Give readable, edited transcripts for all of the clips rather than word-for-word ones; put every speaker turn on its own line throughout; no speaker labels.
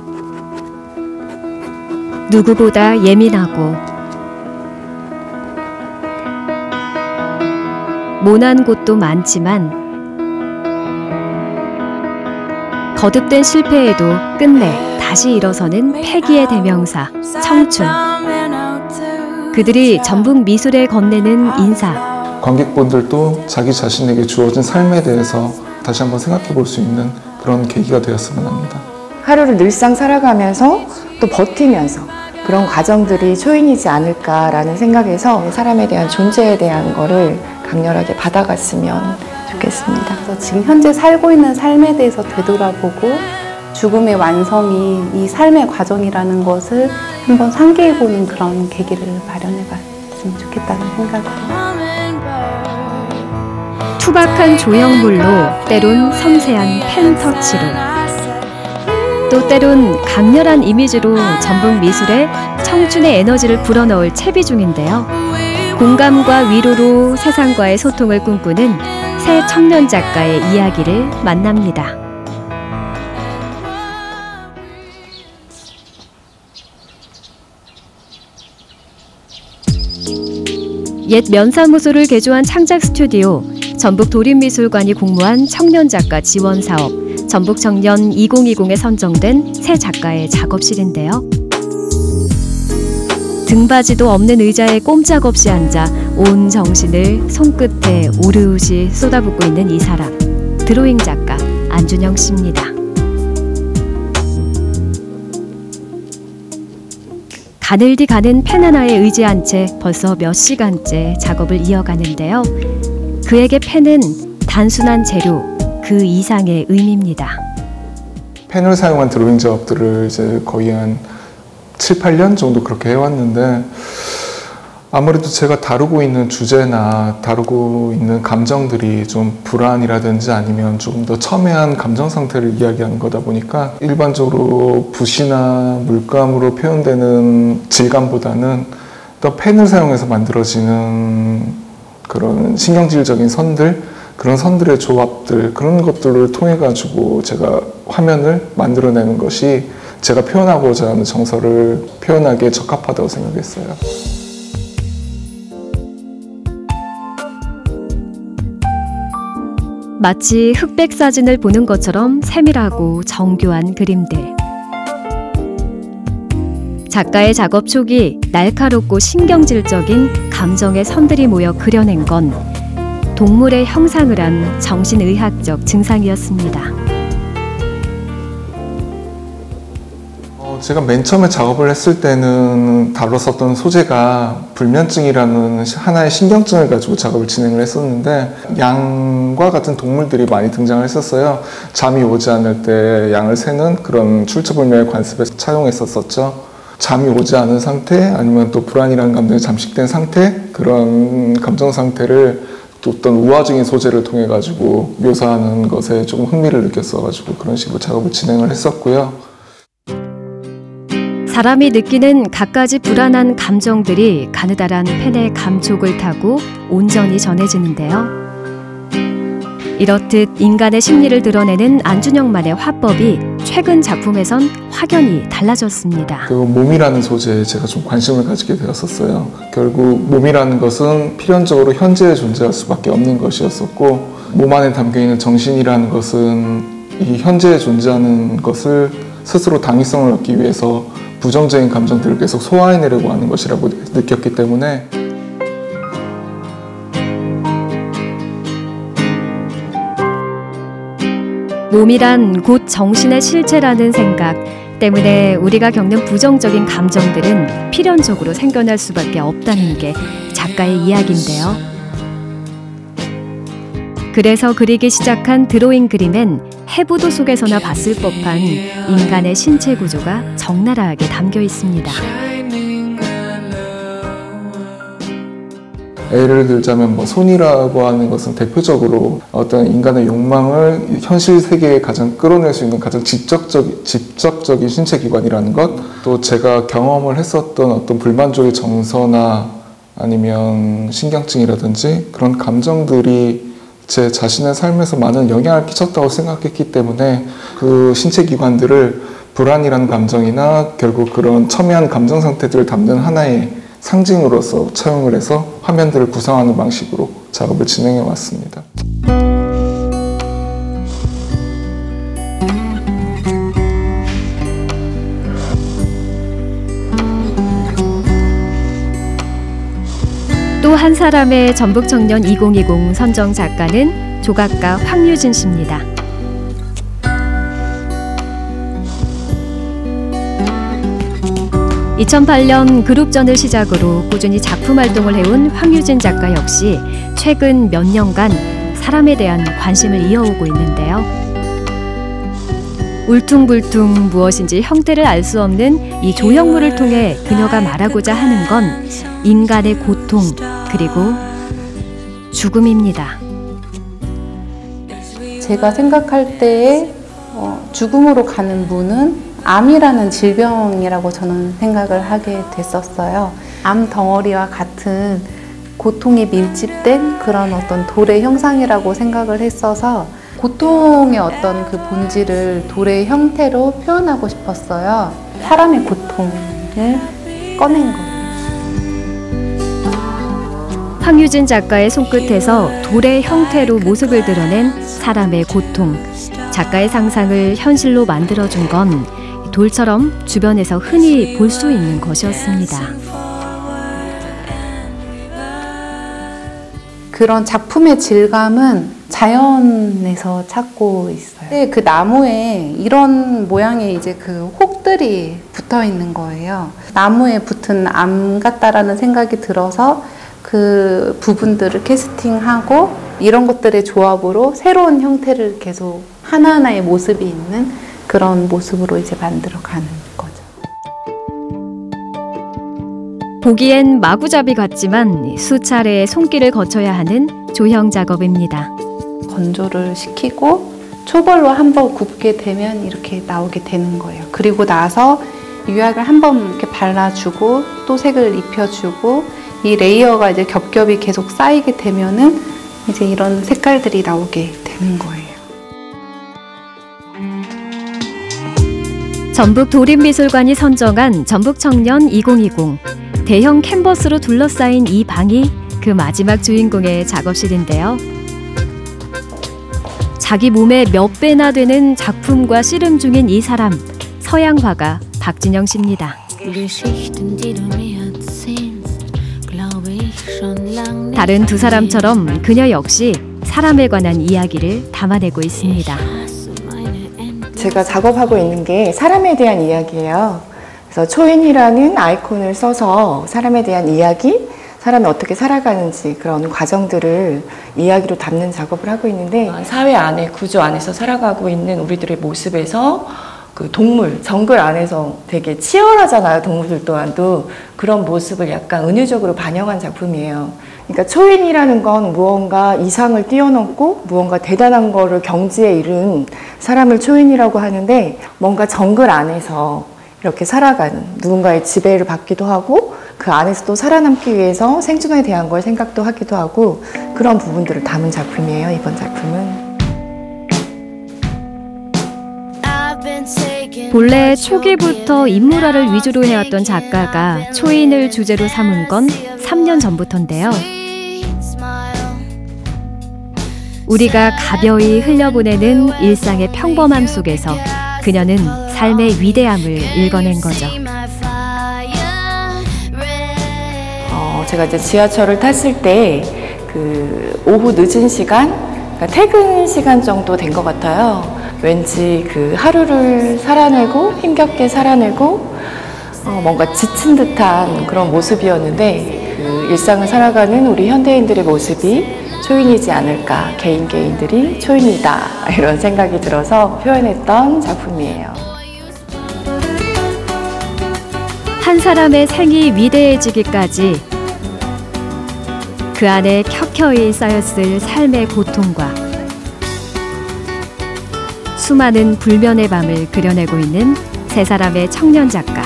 누구보다 예민하고 모난 곳도 많지만 거듭된 실패에도 끝내 다시 일어서는 패기의 대명사, 청춘. 그들이 전북 미술에 건네는 인사.
관객분들도 자기 자신에게 주어진 삶에 대해서 다시 한번 생각해 볼 수 있는 그런 계기가 되었으면 합니다.
하루를 늘상 살아가면서 또 버티면서 그런 과정들이 초인이지 않을까라는 생각에서 사람에 대한 존재에 대한 거를 강렬하게 받아갔으면 좋겠습니다.
그래서 지금 현재 살고 있는 삶에 대해서 되돌아보고 죽음의 완성이 이 삶의 과정이라는 것을 한번 상기해보는 그런 계기를 마련해봤으면 좋겠다는 생각을
투박한 조형물로 때론 섬세한 펜터치로 또 때론 강렬한 이미지로 전북 미술에 청춘의 에너지를 불어넣을 채비 중인데요. 공감과 위로로 세상과의 소통을 꿈꾸는 새 청년 작가의 이야기를 만납니다. 옛 면사무소를 개조한 창작 스튜디오, 전북도립미술관이 공모한 청년 작가 지원 사업, 전북청년 2020에 선정된 새 작가의 작업실인데요. 등받이도 없는 의자에 꼼짝없이 앉아 온 정신을 손끝에 오롯이 쏟아붓고 있는 이 사람, 드로잉 작가 안준영 씨입니다. 가늘디 가는 펜 하나에 의지한 채 벌써 몇 시간째 작업을 이어가는데요. 그에게 펜은 단순한 재료, 그 이상의 의미입니다.
펜을 사용한 드로잉 작업들을 이제 거의 한 7, 8년 정도 그렇게 해왔는데 아무래도 제가 다루고 있는 주제나 다루고 있는 감정들이 좀 불안이라든지 아니면 조금 더 첨예한 감정 상태를 이야기하는 거다 보니까 일반적으로 붓이나 물감으로 표현되는 질감보다는 또 펜을 사용해서 만들어지는 그런 신경질적인 선들, 그런 선들의 조합들, 그런 것들을 통해 가지고 제가 화면을 만들어내는 것이 제가 표현하고자 하는 정서를 표현하기에 적합하다고 생각했어요.
마치 흑백 사진을 보는 것처럼 세밀하고 정교한 그림들. 작가의 작업 초기 날카롭고 신경질적인 감정의 선들이 모여 그려낸 건 동물의 형상을 한 정신의학적 증상이었습니다.
제가 맨 처음에 작업을 했을 때는 다뤘었던 소재가 불면증이라는 하나의 신경증을 가지고 작업을 진행을 했었는데 양과 같은 동물들이 많이 등장을 했었어요. 잠이 오지 않을 때 양을 세는 그런 출처불명의 관습에 차용했었죠. 잠이 오지 않은 상태 아니면 또 불안이라는 감정이 잠식된 상태, 그런 감정 상태를 또 어떤 우화적인 소재를 통해 가지고 묘사하는 것에 조금 흥미를 느꼈어 가지고 그런 식으로 작업을 진행을 했었고요.
사람이 느끼는 갖가지 불안한 감정들이 가느다란 펜의 감촉을 타고 온전히 전해지는데요. 이렇듯 인간의 심리를 드러내는 안준영만의 화법이 최근 작품에선 확연히 달라졌습니다.
그 몸이라는 소재에 제가 좀 관심을 가지게 되었었어요. 결국 몸이라는 것은 필연적으로 현재에 존재할 수밖에 없는 것이었었고 몸 안에 담겨있는 정신이라는 것은 이 현재에 존재하는 것을 스스로 당위성을 얻기 위해서 부정적인 감정들을 계속 소화해내려고 하는 것이라고 느꼈기 때문에
몸이란 곧 정신의 실체라는 생각 때문에 우리가 겪는 부정적인 감정들은 필연적으로 생겨날 수밖에 없다는 게 작가의 이야기인데요. 그래서 그리기 시작한 드로잉 그림엔 해부도 속에서나 봤을 법한 인간의 신체 구조가 적나라하게 담겨 있습니다.
예를 들자면 손이라고 하는 것은 대표적으로 어떤 인간의 욕망을 현실 세계에 가장 끌어낼 수 있는 가장 직접적인 신체 기관이라는 것, 또 제가 경험을 했었던 어떤 불만족의 정서나 아니면 신경증이라든지 그런 감정들이 제 자신의 삶에서 많은 영향을 끼쳤다고 생각했기 때문에 그 신체 기관들을 불안이라는 감정이나 결국 그런 첨예한 감정 상태들을 담는 하나의 상징으로서 처형을 해서 화면들을 구성하는 방식으로 작업을 진행해 왔습니다.
또 한 사람의 전북청년 2020 선정 작가는 조각가 황유진 씨입니다. 2008년 그룹전을 시작으로 꾸준히 작품 활동을 해온 황유진 작가 역시 최근 몇 년간 사람에 대한 관심을 이어오고 있는데요. 울퉁불퉁 무엇인지 형태를 알 수 없는 이 조형물을 통해 그녀가 말하고자 하는 건 인간의 고통 그리고 죽음입니다.
제가 생각할 때에 죽음으로 가는 문은 암이라는 질병이라고 저는 생각을 하게 됐었어요. 암 덩어리와 같은 고통이 밀집된 그런 어떤 돌의 형상이라고 생각을 했어서 고통의 어떤 그 본질을 돌의 형태로 표현하고 싶었어요. 사람의 고통을 꺼낸 거예요.
황유진 작가의 손끝에서 돌의 형태로 모습을 드러낸 사람의 고통. 작가의 상상을 현실로 만들어준 건 돌처럼 주변에서 흔히 볼 수 있는 것이었습니다.
그런 작품의 질감은 자연에서 찾고 있어요. 그 나무에 이런 모양의 이제 그 혹들이 붙어 있는 거예요. 나무에 붙은 암 같다라는 생각이 들어서 그 부분들을 캐스팅하고 이런 것들의 조합으로 새로운 형태를 계속 하나하나의 모습이 있는 그런 모습으로 이제 만들어가는 거죠.
보기엔 마구잡이 같지만 수차례의 손길을 거쳐야 하는 조형 작업입니다.
건조를 시키고 초벌로 한번 굽게 되면 이렇게 나오게 되는 거예요. 그리고 나서 유약을 한번 이렇게 발라주고 또 색을 입혀주고 이 레이어가 이제 겹겹이 계속 쌓이게 되면은 이제 이런 색깔들이 나오게 되는 거예요.
전북도립미술관이 선정한 전북청년 2020. 대형 캔버스로 둘러싸인 이 방이 그 마지막 주인공의 작업실인데요. 자기 몸의 몇 배나 되는 작품과 씨름 중인 이 사람, 서양 화가 박진영 씨입니다. 다른 두 사람처럼 그녀 역시 사람에 관한 이야기를 담아내고 있습니다.
제가 작업하고 있는 게 사람에 대한 이야기예요. 그래서 초인이라는 아이콘을 써서 사람에 대한 이야기, 사람이 어떻게 살아가는지 그런 과정들을 이야기로 담는 작업을 하고 있는데
사회 안에 구조 안에서 살아가고 있는 우리들의 모습에서 그 동물, 정글 안에서 되게 치열하잖아요. 동물들 또한도 그런 모습을 약간 은유적으로 반영한 작품이에요.
그러니까 초인이라는 건 무언가 이상을 뛰어넘고 무언가 대단한 거를 경지에 이른 사람을 초인이라고 하는데 뭔가 정글 안에서 이렇게 살아가는 누군가의 지배를 받기도 하고 그 안에서 또 살아남기 위해서 생존에 대한 걸 생각도 하기도 하고 그런 부분들을 담은 작품이에요. 이번 작품은.
본래 초기부터 인물화를 위주로 해왔던 작가가 초인을 주제로 삼은 건 3년 전부터인데요. 우리가 가벼이 흘려보내는 일상의 평범함 속에서 그녀는 삶의 위대함을 읽어낸 거죠.
제가 이제 지하철을 탔을 때 그 오후 늦은 시간, 그러니까 퇴근 시간 정도 된 것 같아요. 왠지 그 하루를 살아내고 힘겹게 살아내고 뭔가 지친 듯한 그런 모습이었는데 그 일상을 살아가는 우리 현대인들의 모습이 초인이지 않을까, 개인들이 초인이다 이런 생각이 들어서 표현했던 작품이에요.
한 사람의 생이 위대해지기까지 그 안에 켜켜이 쌓였을 삶의 고통과 수많은 불면의 밤을 그려내고 있는 세 사람의 청년 작가.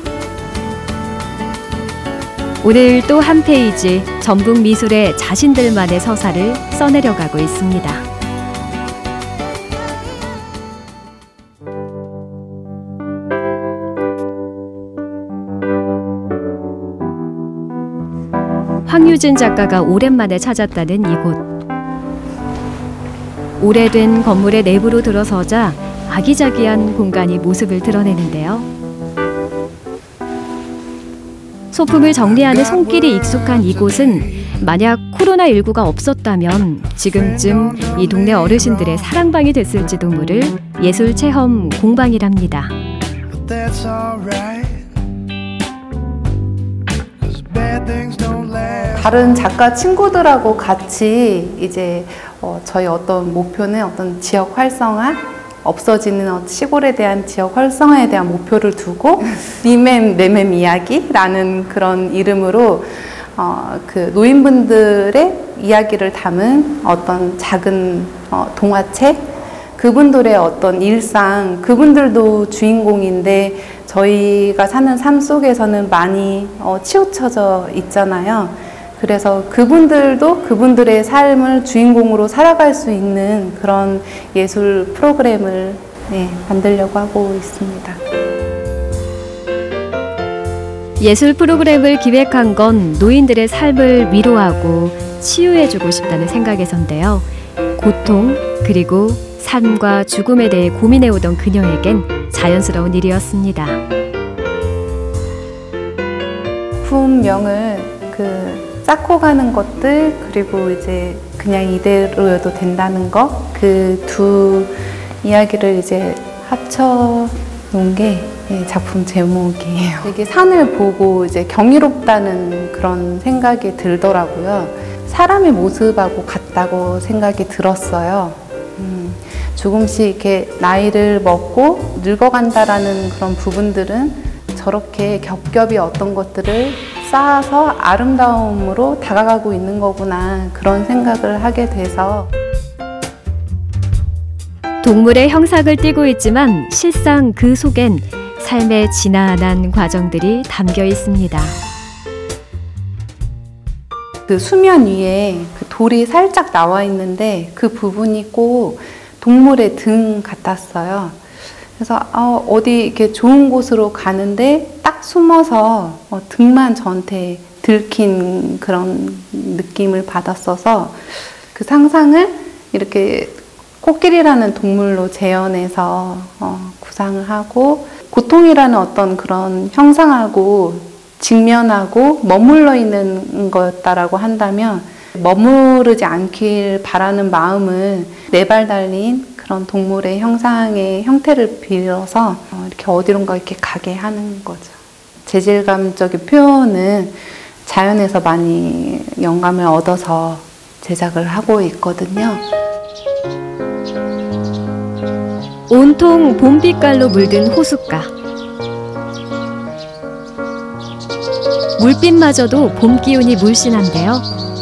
오늘 또 한 페이지 전북 미술의 자신들만의 서사를 써내려가고 있습니다. 황유진 작가가 오랜만에 찾았다는 이곳. 오래된 건물의 내부로 들어서자 아기자기한 공간이 모습을 드러내는데요. 소품을 정리하는 손길이 익숙한 이곳은 만약 코로나19가 없었다면 지금쯤 이 동네 어르신들의 사랑방이 됐을지도 모를 예술 체험 공방이랍니다.
다른 작가 친구들하고 같이 이제 저희 어떤 목표는 어떤 지역 활성화, 없어지는 시골에 대한 지역 활성화에 대한 목표를 두고 리멤 내맴 이야기라는 그런 이름으로 그 노인분들의 이야기를 담은 어떤 작은 동화책, 그분들의 어떤 일상, 그분들도 주인공인데 저희가 사는 삶 속에서는 많이 치우쳐져 있잖아요. 그래서 그분들도 그분들의 삶을 주인공으로 살아갈 수 있는 그런 예술 프로그램을 만들려고 하고 있습니다.
예술 프로그램을 기획한 건 노인들의 삶을 위로하고 치유해주고 싶다는 생각에선데요. 고통 그리고 삶과 죽음에 대해 고민해오던 그녀에겐 자연스러운 일이었습니다.
품명을 쌓고 가는 것들, 그리고 이제 그냥 이대로여도 된다는 것, 그 두 이야기를 이제 합쳐 놓은 게 작품 제목이에요. 되게 산을 보고 이제 경이롭다는 그런 생각이 들더라고요. 사람의 모습하고 같다고 생각이 들었어요. 조금씩 이렇게 나이를 먹고 늙어간다라는 그런 부분들은 저렇게 겹겹이 어떤 것들을 쌓아서 아름다움으로 다가가고 있는 거구나, 그런 생각을 하게 돼서.
동물의 형상을 띠고 있지만 실상 그 속엔 삶의 지난한 과정들이 담겨 있습니다.
그 수면 위에 그 돌이 살짝 나와 있는데 그 부분이 꼭 동물의 등 같았어요. 그래서 어디 이렇게 좋은 곳으로 가는데 딱 숨어서 등만 저한테 들킨 그런 느낌을 받았어서 그 상상을 이렇게 코끼리라는 동물로 재현해서 구상을 하고, 고통이라는 어떤 그런 형상하고 직면하고 머물러 있는 거였다라고 한다면 머무르지 않길 바라는 마음을 네 발 달린 그런 동물의 형상의 형태를 빌어서 이렇게 어디론가 이렇게 가게 하는 거죠. 재질감적인 표현은 자연에서 많이 영감을 얻어서 제작을 하고 있거든요.
온통 봄빛깔로 물든 호숫가. 물빛마저도 봄 기운이 물씬한데요.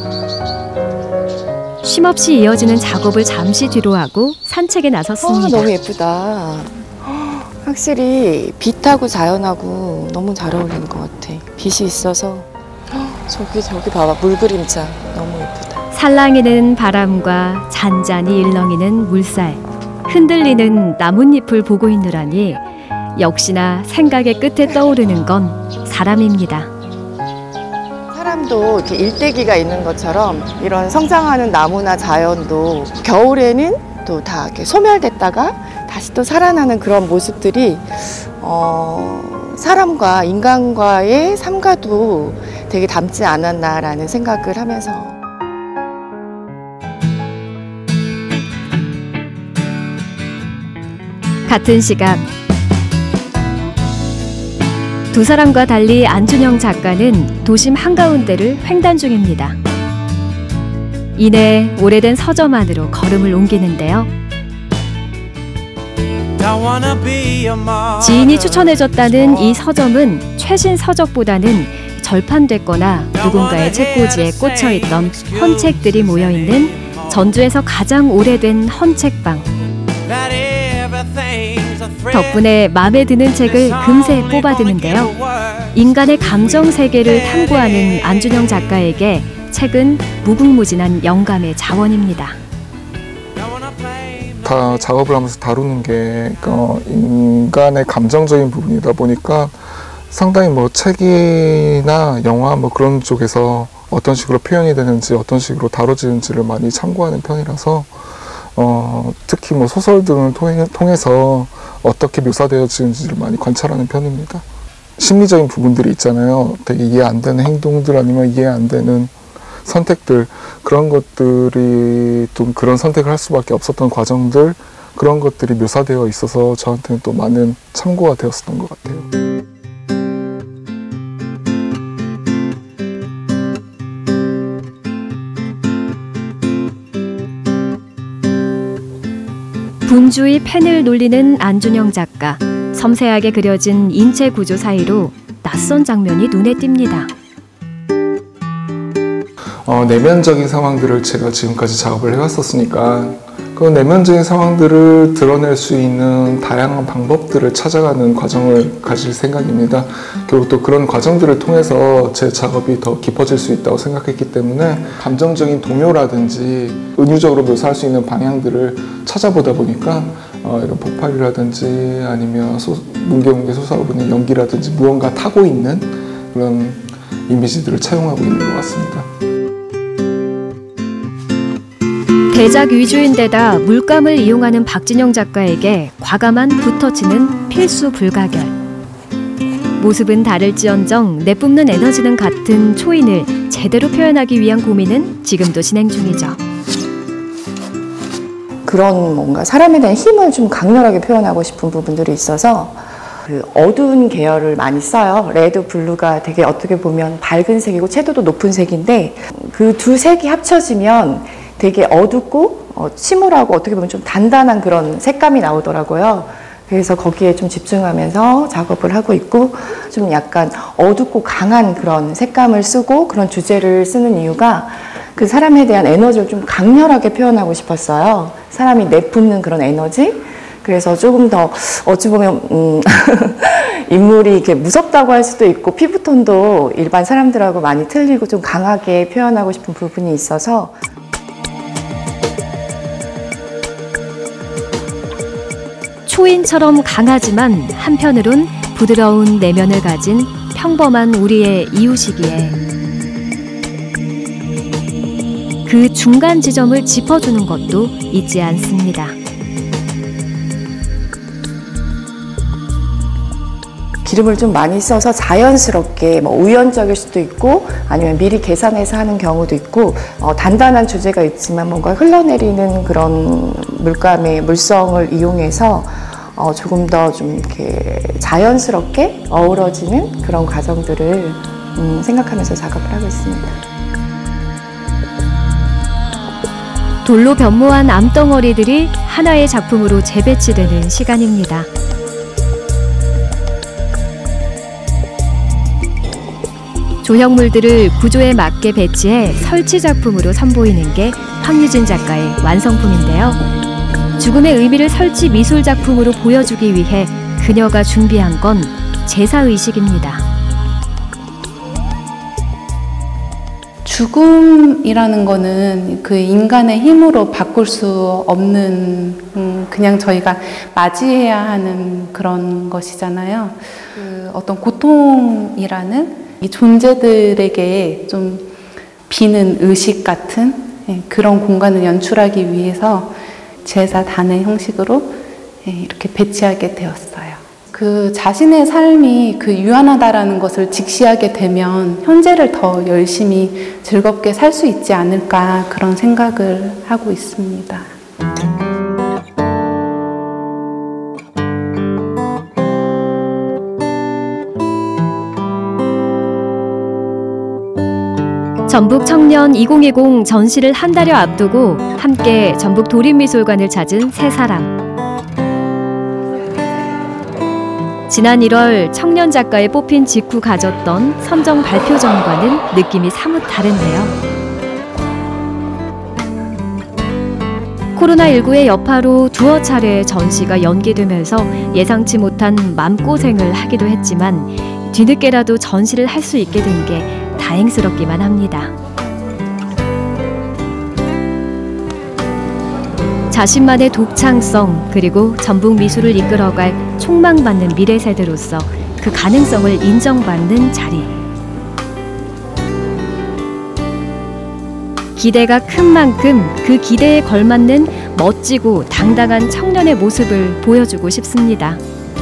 쉼없이 이어지는 작업을 잠시 뒤로 하고 산책에 나섰습니다.
너무 예쁘다. 확실히 빛하고 자연하고 너무 잘 어울리는 것 같아. 빛이 있어서. 저기 봐봐, 물그림자 너무 예쁘다.
살랑이는 바람과 잔잔히 일렁이는 물살, 흔들리는 나뭇잎을 보고 있느라니 역시나 생각의 끝에 떠오르는 건 사람입니다.
사람도 이렇게 일대기가 있는 것처럼 이런 성장하는 나무나 자연도 겨울에는 또 다 이렇게 소멸됐다가 다시 또 살아나는 그런 모습들이 사람과 인간과의 삶과도 되게 닮지 않았나라는 생각을 하면서.
같은 시각 두 사람과 달리 안준영 작가는 도심 한가운데를 횡단 중입니다. 이내 오래된 서점 안으로 걸음을 옮기는데요. 지인이 추천해줬다는 이 서점은 최신 서적보다는 절판됐거나 누군가의 책꽂이에 꽂혀있던 헌책들이 모여있는 전주에서 가장 오래된 헌책방. 덕분에 마음에 드는 책을 금세 뽑아드는데요. 인간의 감정 세계를 탐구하는 안준영 작가에게 책은 무궁무진한 영감의 자원입니다.
다 작업을 하면서 다루는 게 인간의 감정적인 부분이다 보니까 상당히 뭐 책이나 영화 뭐 그런 쪽에서 어떤 식으로 표현이 되는지, 어떤 식으로 다뤄지는지를 많이 참고하는 편이라서 특히 뭐 소설 등을 통해서 어떻게 묘사되어지는지를 많이 관찰하는 편입니다. 심리적인 부분들이 있잖아요. 되게 이해 안 되는 행동들 아니면 이해 안 되는 선택들, 그런 것들이 좀 그런 선택을 할 수밖에 없었던 과정들, 그런 것들이 묘사되어 있어서 저한테는 또 많은 참고가 되었었던 것 같아요.
분주히 펜을 놀리는 안준영 작가. 섬세하게 그려진 인체 구조 사이로 낯선 장면이 눈에 띕니다.
내면적인 상황들을 제가 지금까지 작업을 해왔었으니까 그 내면적인 상황들을 드러낼 수 있는 다양한 방법들을 찾아가는 과정을 가질 생각입니다. 결국 또 그런 과정들을 통해서 제 작업이 더 깊어질 수 있다고 생각했기 때문에 감정적인 동요라든지 은유적으로 묘사할 수 있는 방향들을 찾아보다 보니까 이런 폭발이라든지 아니면 뭉게뭉게 솟아오르는 있는 연기라든지 무언가 타고 있는 그런 이미지들을 차용하고 있는 것 같습니다.
대작 위주인데다 물감을 이용하는 박진영 작가에게 과감한 붓터치는 필수 불가결. 모습은 다를지언정 내뿜는 에너지는 같은 초인을 제대로 표현하기 위한 고민은 지금도 진행 중이죠.
그런 뭔가 사람에 대한 힘을 좀 강렬하게 표현하고 싶은 부분들이 있어서 그 어두운 계열을 많이 써요. 레드, 블루가 되게 어떻게 보면 밝은 색이고 채도도 높은 색인데 그 두 색이 합쳐지면 되게 어둡고 침울하고 어떻게 보면 좀 단단한 그런 색감이 나오더라고요. 그래서 거기에 좀 집중하면서 작업을 하고 있고 좀 약간 어둡고 강한 그런 색감을 쓰고 그런 주제를 쓰는 이유가 그 사람에 대한 에너지를 좀 강렬하게 표현하고 싶었어요. 사람이 내뿜는 그런 에너지. 그래서 조금 더 어찌 보면 인물이 이렇게 무섭다고 할 수도 있고 피부톤도 일반 사람들하고 많이 틀리고 좀 강하게 표현하고 싶은 부분이 있어서
초인처럼 강하지만 한편으론 부드러운 내면을 가진 평범한 우리의 이웃이기에 그 중간 지점을 짚어주는 것도 잊지 않습니다.
기름을 좀 많이 써서 자연스럽게 뭐 우연적일 수도 있고 아니면 미리 계산해서 하는 경우도 있고 단단한 주제가 있지만 뭔가 흘러내리는 그런 물감의 물성을 이용해서 조금 더 좀 이렇게 자연스럽게 어우러지는 그런 과정들을 생각하면서 작업을 하고 있습니다.
돌로 변모한 암덩어리들이 하나의 작품으로 재배치되는 시간입니다. 조형물들을 구조에 맞게 배치해 설치 작품으로 선보이는 게 황유진 작가의 완성품인데요. 죽음의 의미를 설치 미술 작품으로 보여주기 위해 그녀가 준비한 건 제사의식입니다.
죽음이라는 거는 그 인간의 힘으로 바꿀 수 없는 그냥 저희가 맞이해야 하는 그런 것이잖아요. 그 어떤 고통이라는 이 존재들에게 좀 비는 의식 같은 그런 공간을 연출하기 위해서 제사 단의 형식으로 이렇게 배치하게 되었어요. 그 자신의 삶이 그 유한하다라는 것을 직시하게 되면 현재를 더 열심히 즐겁게 살 수 있지 않을까 그런 생각을 하고 있습니다.
전북 청년 2020 전시를 한 달여 앞두고 함께 전북 도립미술관을 찾은 세 사람. 지난 1월 청년 작가에 뽑힌 직후 가졌던 선정 발표전과는 느낌이 사뭇 다른데요. 코로나19의 여파로 두어 차례 전시가 연기되면서 예상치 못한 맘고생을 하기도 했지만 뒤늦게라도 전시를 할 수 있게 된 게 다행스럽기만 합니다. 자신만의 독창성 그리고 전북 미술을 이끌어갈 촉망받는 미래 세대로서 그 가능성을 인정받는 자리. 기대가 큰 만큼 그 기대에 걸맞는 멋지고 당당한 청년의 모습을 보여주고 싶습니다.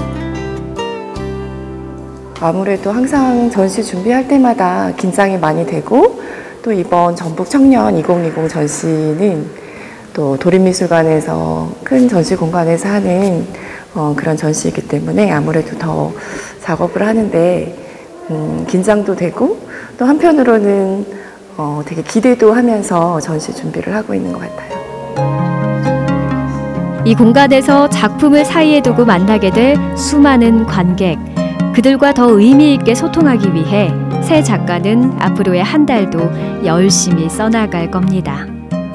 아무래도 항상 전시 준비할 때마다 긴장이 많이 되고 또 이번 전북 청년 2020 전시는 또 도립미술관에서 큰 전시 공간에서 하는 그런 전시이기 때문에 아무래도 더 작업을 하는데 긴장도 되고 또 한편으로는 되게 기대도 하면서 전시 준비를 하고 있는 것 같아요.
이 공간에서 작품을 사이에 두고 만나게 될 수많은 관객, 그들과 더 의미 있게 소통하기 위해 새 작가는 앞으로의 한 달도 열심히 써나갈 겁니다.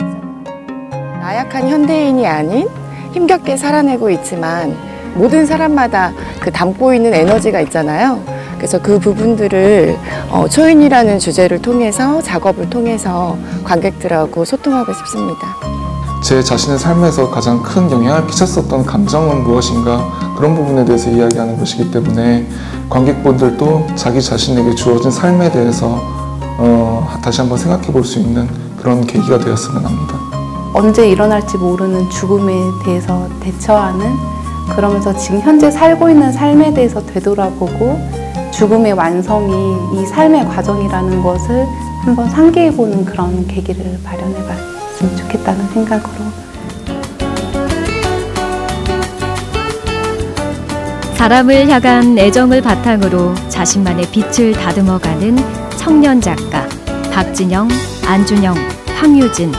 나약한 현대인이 아닌 힘겹게 살아내고 있지만 모든 사람마다 그 담고 있는 에너지가 있잖아요. 그래서 그 부분들을 초인이라는 주제를 통해서 작업을 통해서 관객들하고 소통하고 싶습니다.
제 자신의 삶에서 가장 큰 영향을 끼쳤었던 감정은 무엇인가, 그런 부분에 대해서 이야기하는 것이기 때문에 관객분들도 자기 자신에게 주어진 삶에 대해서 다시 한번 생각해 볼 수 있는 그런 계기가 되었으면 합니다.
언제 일어날지 모르는 죽음에 대해서 대처하는, 그러면서 지금 현재 살고 있는 삶에 대해서 되돌아보고 죽음의 완성이 이 삶의 과정이라는 것을 한번 상기해보는 그런 계기를 마련해봤으면 좋겠다는 생각으로.
사람을 향한 애정을 바탕으로 자신만의 빛을 다듬어가는 청년 작가 박진영, 안준영, 황유진.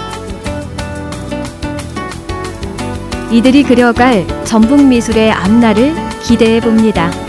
이들이 그려갈 전북 미술의 앞날을 기대해 봅니다.